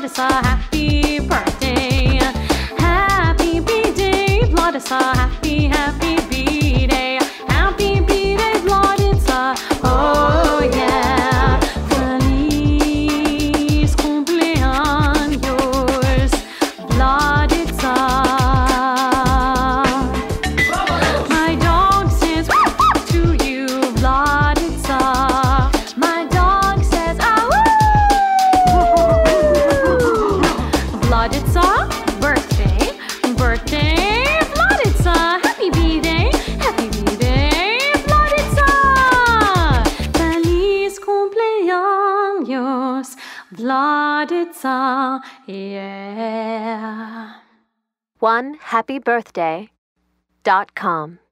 Vladisa, happy birthday. Happy B-Day, Vladisa, happy B-Day. Happy B-Day, Vladisa, oh yeah. Feliz cumpleaños, Vladisa. My dog says to you, Vladisa. My dog says Vladisa, birthday, Vladisa, happy B-Day, Vladisa. Feliz cumpleaños, Vladisa, yeah. OneHappyBirthday.com